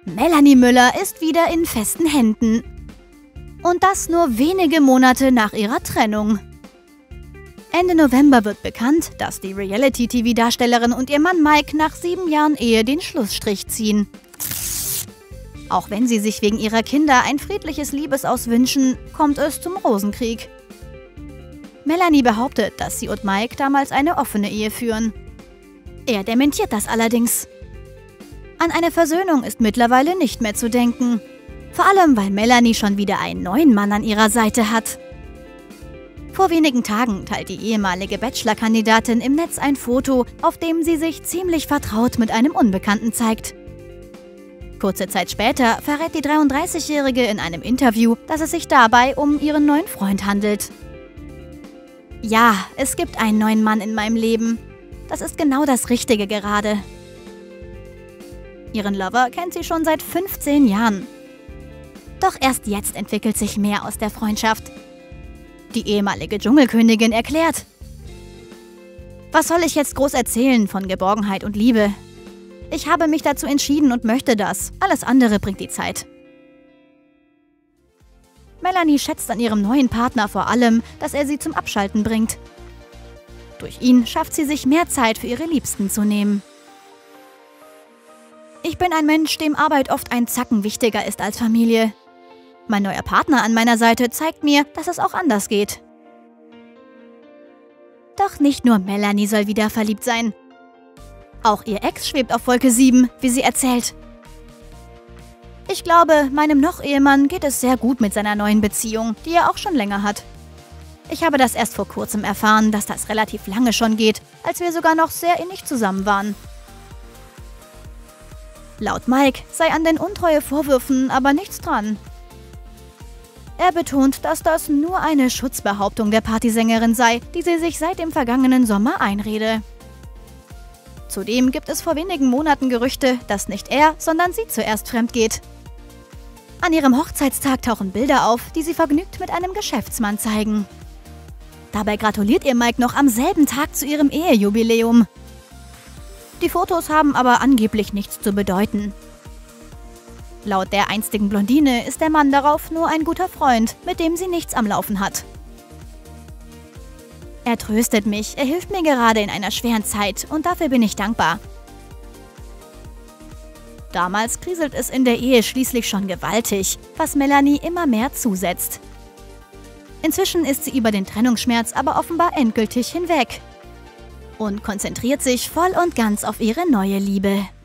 Melanie Müller ist wieder in festen Händen. Und das nur wenige Monate nach ihrer Trennung. Ende November wird bekannt, dass die Reality-TV-Darstellerin und ihr Mann Mike nach 7 Jahren Ehe den Schlussstrich ziehen. Auch wenn sie sich wegen ihrer Kinder ein friedliches Liebesaus wünschen, kommt es zum Rosenkrieg. Melanie behauptet, dass sie und Mike damals eine offene Ehe führen. Er dementiert das allerdings. An eine Versöhnung ist mittlerweile nicht mehr zu denken. Vor allem, weil Melanie schon wieder einen neuen Mann an ihrer Seite hat. Vor wenigen Tagen teilt die ehemalige Bachelor-Kandidatin im Netz ein Foto, auf dem sie sich ziemlich vertraut mit einem Unbekannten zeigt. Kurze Zeit später verrät die 33-Jährige in einem Interview, dass es sich dabei um ihren neuen Freund handelt. Ja, es gibt einen neuen Mann in meinem Leben. Das ist genau das Richtige gerade. Ihren Lover kennt sie schon seit 15 Jahren. Doch erst jetzt entwickelt sich mehr aus der Freundschaft. Die ehemalige Dschungelkönigin erklärt: Was soll ich jetzt groß erzählen von Geborgenheit und Liebe? Ich habe mich dazu entschieden und möchte das. Alles andere bringt die Zeit. Melanie schätzt an ihrem neuen Partner vor allem, dass er sie zum Abschalten bringt. Durch ihn schafft sie sich mehr Zeit für ihre Liebsten zu nehmen. Ich bin ein Mensch, dem Arbeit oft ein Zacken wichtiger ist als Familie. Mein neuer Partner an meiner Seite zeigt mir, dass es auch anders geht. Doch nicht nur Melanie soll wieder verliebt sein. Auch ihr Ex schwebt auf Wolke 7, wie sie erzählt. Ich glaube, meinem Noch-Ehemann geht es sehr gut mit seiner neuen Beziehung, die er auch schon länger hat. Ich habe das erst vor kurzem erfahren, dass das relativ lange schon geht, als wir sogar noch sehr innig zusammen waren. Laut Mike sei an den Untreue-Vorwürfen aber nichts dran. Er betont, dass das nur eine Schutzbehauptung der Partysängerin sei, die sie sich seit dem vergangenen Sommer einrede. Zudem gibt es vor wenigen Monaten Gerüchte, dass nicht er, sondern sie zuerst fremd geht. An ihrem Hochzeitstag tauchen Bilder auf, die sie vergnügt mit einem Geschäftsmann zeigen. Dabei gratuliert ihr Mike noch am selben Tag zu ihrem Ehejubiläum. Die Fotos haben aber angeblich nichts zu bedeuten. Laut der einstigen Blondine ist der Mann darauf nur ein guter Freund, mit dem sie nichts am Laufen hat. Er tröstet mich, er hilft mir gerade in einer schweren Zeit und dafür bin ich dankbar. Damals kriselt es in der Ehe schließlich schon gewaltig, was Melanie immer mehr zusetzt. Inzwischen ist sie über den Trennungsschmerz aber offenbar endgültig hinweg und konzentriert sich voll und ganz auf ihre neue Liebe.